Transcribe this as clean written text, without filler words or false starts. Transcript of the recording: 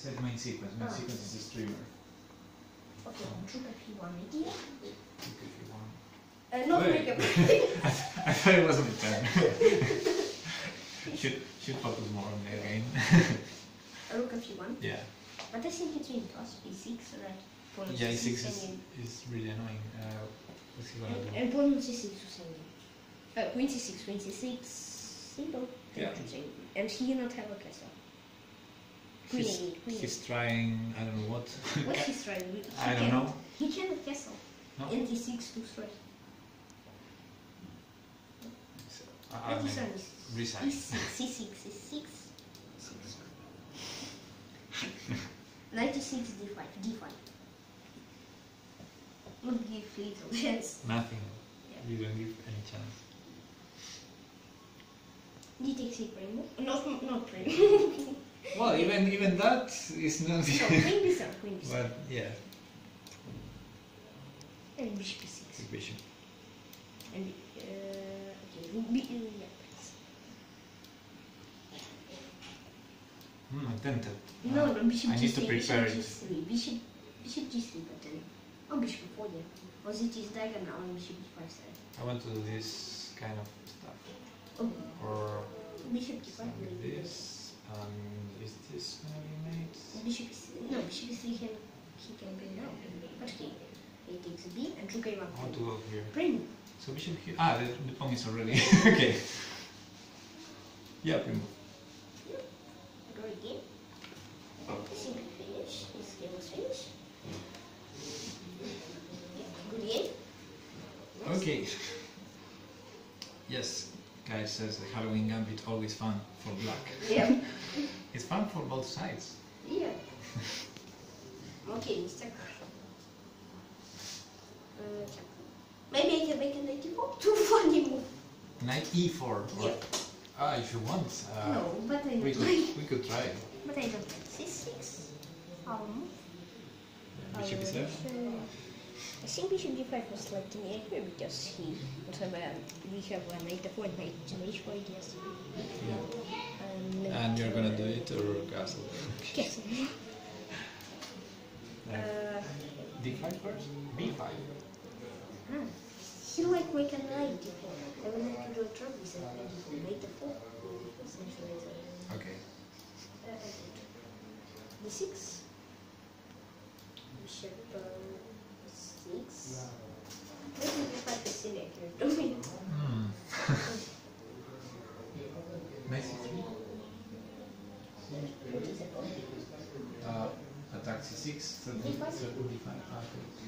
said main sequence. Main sequence is the streamer. Okay, rook f1 idea. Rook f1. Not make a I thought it was my turn. should focus more on the game. Rook f1? Yeah. But I think it's really tough. e6, right? Pawn Yeah, e6 sending. is really annoying. What's he gonna do? And pawn c6 to sending. Queen c6, queen c6. Simple. Yeah. And he not have a castle. Queen a8, queen He's trying, I don't know what. What he's trying? I don't know. He can have castle. No. And e6 to threat. I mean, resign. c6, c6. Knight e6, d5, d5. Would give little chance. Nothing. Yeah. You don't give any chance. D takes a primo. Not primo. Well, even that is not. So queen b7, queen b7. But yeah. And bishop e6. Bishop. And okay, yeah. I'm tempted. No, bishop I g3, need to prepare it. bishop g3, but then bishop e4, yeah. Because it is diagonal on bishop e5 side. I want to do this kind of stuff. Oh. Or Bishop e5. like this. Is this gonna be made? Bishop e3, no, bishop e3 he can bring down. But he takes a b and rook a1. I want to go here. Primo. So bishop here. Ah, the pawn is already. Okay. Yeah, primo. Go again. Simple finish. This game was finished. Good game. Yes. Okay. Yes, guys says the Halloween Gambit always fun for black. Yeah. It's fun for both sides. Yeah. Okay, Mr. Maybe I can make a knight e4. Too funny move. Knight e4. Yeah. Ah, if you want. No, but I don't we like. could try. But I don't like c6. Bishop e7. I think bishop d5 was slightly accurate because we have a knight f4 and knight to h4 ideas. Yeah. And you're gonna do it or castle? Castle. d5 first? b5. He like make a knight d4. I will have to do a trap with knight f4. Okay. d6. Bishop 6. Maybe d5 is still accurate. Don't we? Knight c3. What is it called? Attack c6, 35. Okay.